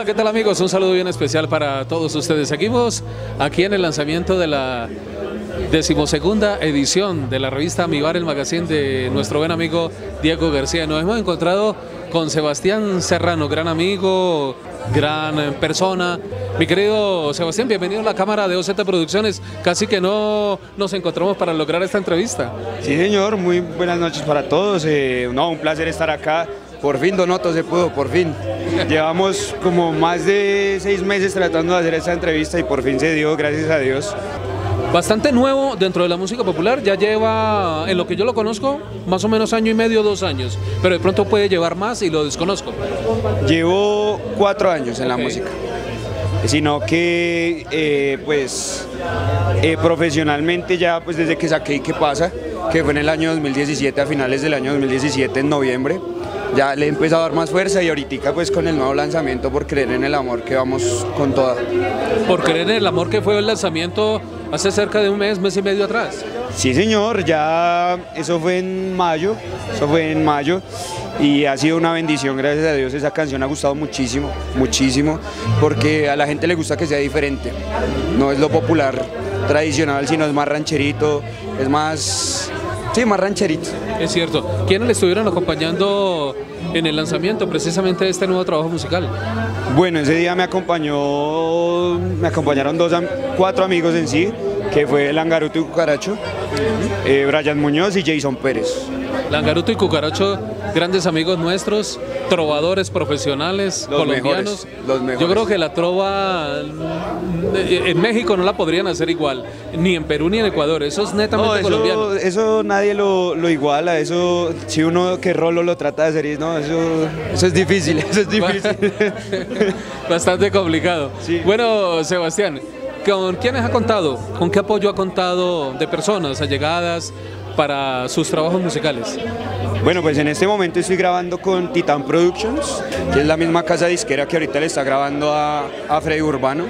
Hola, ¿qué tal amigos? Un saludo bien especial para todos ustedes. Seguimos aquí en el lanzamiento de la 12ª edición de la revista Mi Bar, el magazine de nuestro buen amigo Diego García. Nos hemos encontrado con Sebastián Serrano, gran amigo, gran persona. Mi querido Sebastián, bienvenido a la cámara de OZ Producciones. Casi que no nos encontramos para lograr esta entrevista. Sí, señor, muy buenas noches para todos. Un placer estar acá. Por fin, Donoto, se pudo, por fin. Llevamos como más de 6 meses tratando de hacer esta entrevista y por fin se dio, gracias a Dios. Bastante nuevo dentro de la música popular, ya lleva, en lo que yo lo conozco, más o menos 1 año y medio, 2 años, pero de pronto puede llevar más y lo desconozco. Llevo 4 años en la música, sino que profesionalmente ya pues desde que saqué ¿Y qué pasa?, que fue en el año 2017, a finales del año 2017, en noviembre, ya le he empezado a dar más fuerza y ahorita pues con el nuevo lanzamiento Por Creer en el Amor, que vamos con toda. Por Creer en el Amor, que fue el lanzamiento hace cerca de un mes y medio atrás. Sí, señor, ya eso fue en mayo, y ha sido una bendición, gracias a Dios. Esa canción ha gustado muchísimo, muchísimo, porque a la gente le gusta que sea diferente, no es lo popular tradicional, sino es más rancherito, es más... Sí, más rancherito. Es cierto. ¿Quiénes le estuvieron acompañando en el lanzamiento precisamente de este nuevo trabajo musical? Bueno, ese día me acompañaron 4 amigos en sí, que fue Langaruto y Cucaracho, Brian Muñoz y Jason Pérez. Langaruto y Cucaracho, grandes amigos nuestros, trovadores profesionales, los colombianos. Los mejores. Yo creo que la trova en México no la podrían hacer igual, ni en Perú ni en Ecuador, eso es netamente colombiano. Eso nadie lo iguala, eso si uno que Rolo lo trata de hacer, no, eso es difícil, eso es difícil. Bastante complicado. Sí. Bueno, Sebastián, ¿con quiénes ha contado? ¿Con qué apoyo ha contado de personas allegadas para sus trabajos musicales? Bueno, pues en este momento estoy grabando con Titan Productions, que es la misma casa disquera que ahorita le está grabando a Freddy Urbano.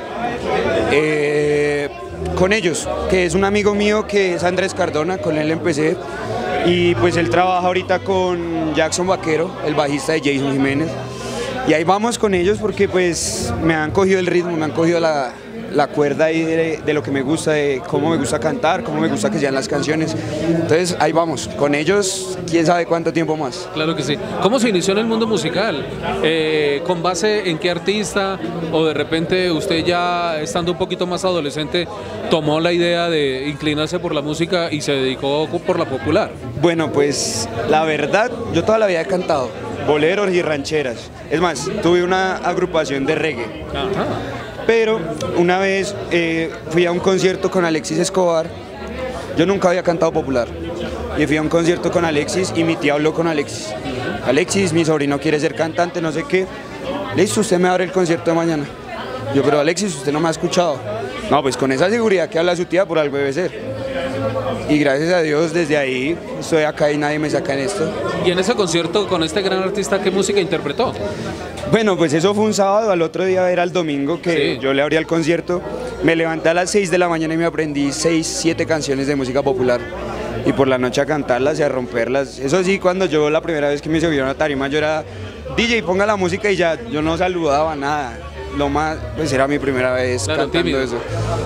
Con ellos, que es un amigo mío que es Andrés Cardona, con él empecé. Y pues él trabaja ahorita con Jackson Vaquero, el bajista de Jason Jiménez. Y ahí vamos con ellos porque pues me han cogido el ritmo, me han cogido la cuerda ahí de lo que me gusta, de cómo me gusta cantar, cómo me gusta que sean las canciones. Entonces ahí vamos, con ellos quién sabe cuánto tiempo más. Claro que sí. ¿Cómo se inició en el mundo musical? ¿Con base en qué artista? ¿O de repente usted ya estando un poquito más adolescente tomó la idea de inclinarse por la música y se dedicó por la popular? Bueno, pues la verdad, yo toda la vida he cantado boleros y rancheras. Es más, tuve una agrupación de reggae. Ajá. Pero una vez fui a un concierto con Alexis Escobar. Yo nunca había cantado popular y fui a un concierto con Alexis y mi tía habló con Alexis. Alexis, mi sobrino quiere ser cantante, no sé qué. Listo, usted me abre el concierto de mañana. Yo, pero Alexis, usted no me ha escuchado. No, pues con esa seguridad que habla su tía, por algo debe ser. Y gracias a Dios desde ahí estoy acá y nadie me saca en esto. Y en ese concierto con este gran artista, ¿qué música interpretó? Bueno, pues eso fue un sábado, al otro día era el domingo que yo le abría el concierto. Me levanté a las 6 de la mañana y me aprendí 6, 7 canciones de música popular. Y por la noche a cantarlas y a romperlas. Eso sí, cuando yo la primera vez que me subieron a tarima, yo era DJ, ponga la música y ya, yo no saludaba nada. Lo más, pues era mi primera vez cantando tímido. Eso.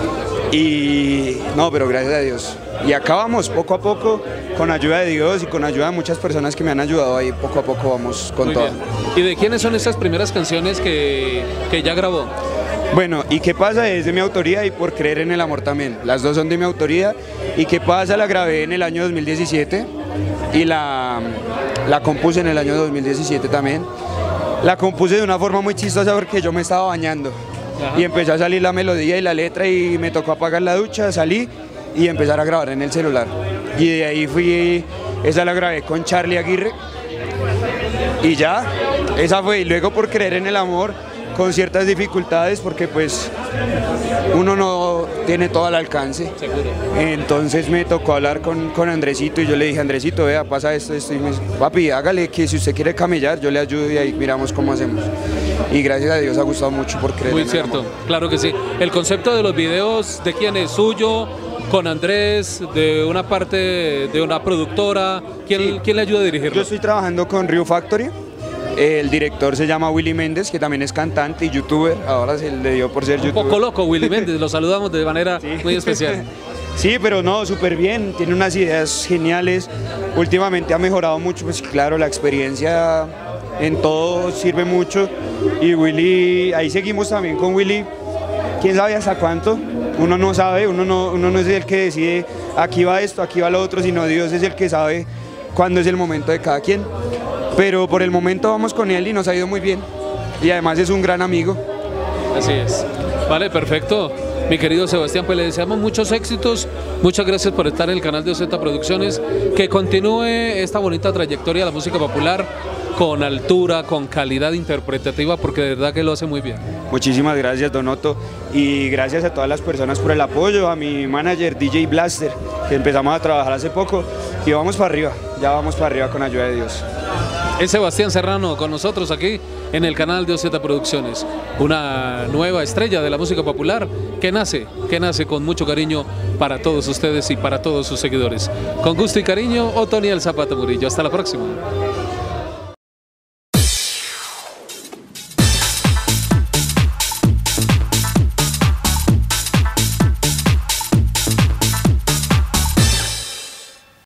Y no, pero gracias a Dios. Y acá vamos, poco a poco, con ayuda de Dios y con ayuda de muchas personas que me han ayudado ahí, poco a poco vamos con todo. ¿Y de quiénes son estas primeras canciones que ya grabó? Bueno, ¿Y qué pasa? Es de mi autoría y Por Creer en el Amor también. Las dos son de mi autoría. ¿Y qué pasa? La grabé en el año 2017 y la compuse en el año 2017 también. La compuse de una forma muy chistosa porque yo me estaba bañando. Ajá. Y empezó a salir la melodía y la letra y me tocó apagar la ducha, salí y empezar a grabar en el celular. Y de ahí esa la grabé con Charlie Aguirre y ya, esa fue. Y luego Por Creer en el Amor, con ciertas dificultades porque pues uno no tiene todo al alcance. Seguro. Entonces me tocó hablar con Andresito y yo le dije, Andresito, vea, pasa esto, y me dice, papi, hágale que si usted quiere camellar, yo le ayudo y ahí miramos cómo hacemos. Y gracias a Dios ha gustado mucho Por Creer en el Amor. Muy cierto, claro que sí. El concepto de los videos, ¿de quién es? ¿Suyo? ¿Con Andrés? ¿De una parte de una productora? ¿Quién le ayuda a dirigirlo? Yo estoy trabajando con Ryu Factory. El director se llama Willy Méndez, que también es cantante y youtuber, ahora se le dio por ser youtuber. Un poco loco Willy Méndez, lo saludamos de manera muy especial. Sí, pero no, súper bien, tiene unas ideas geniales, últimamente ha mejorado mucho, pues claro, la experiencia en todo sirve mucho y Willy, ahí seguimos también con Willy, quién sabe hasta cuánto, uno no sabe, uno no es el que decide aquí va esto, aquí va lo otro, sino Dios es el que sabe cuándo es el momento de cada quien, pero por el momento vamos con él y nos ha ido muy bien y además es un gran amigo. Así es, vale, perfecto. Mi querido Sebastián, pues le deseamos muchos éxitos, muchas gracias por estar en el canal de OZ Producciones, que continúe esta bonita trayectoria de la música popular con altura, con calidad interpretativa, porque de verdad que lo hace muy bien. Muchísimas gracias, Don Otto, y gracias a todas las personas por el apoyo, a mi manager DJ Blaster, que empezamos a trabajar hace poco y vamos para arriba, ya vamos para arriba con ayuda de Dios. Es Sebastián Serrano con nosotros aquí en el canal de OZ Producciones, una nueva estrella de la música popular que nace con mucho cariño para todos ustedes y para todos sus seguidores. Con gusto y cariño, Otoniel Zapata Murillo. Hasta la próxima.